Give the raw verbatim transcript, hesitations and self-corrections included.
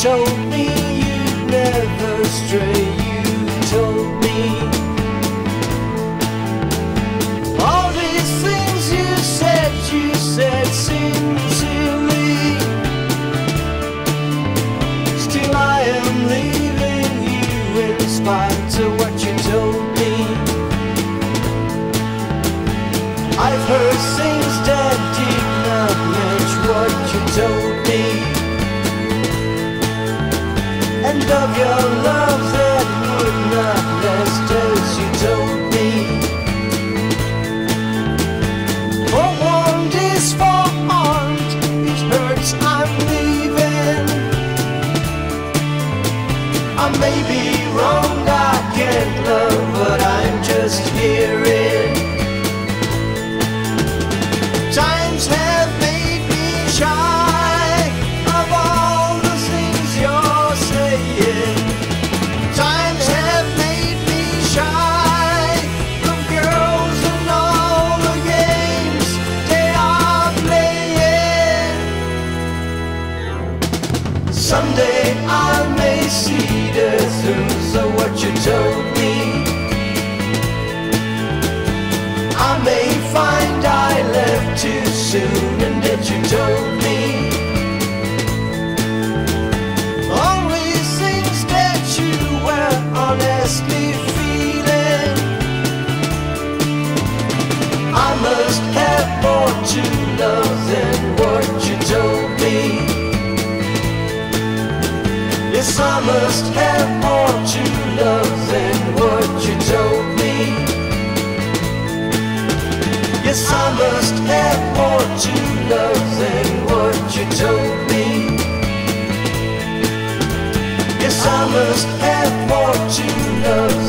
told me you'd never stray. You told me all these things you said, you said sincerely. Still I am leaving you in spite of what you told me. I've heard things that did not match what you told me, and of your love that would not last as you told me. Forewarned is forearmed, it hurts, I'm leaving. I may be wrong, I can't love, but I'm just hearing. Times have made me shy of all the things you're saying. Times have made me shy of girls and all the games they are playing. Someday I may see the truth of what you told me. I may find I left too soon and that you told me only things that you were honestly feeling. I must have more to love than what you told me. Yes, I must have more to love than what you told me. Yes, I must have more to love than what you told me. Yes, I must have more to love